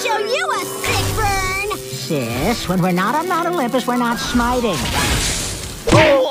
show you a sick burn! Sis, when we're not on Mount Olympus, we're not smiting. Oh,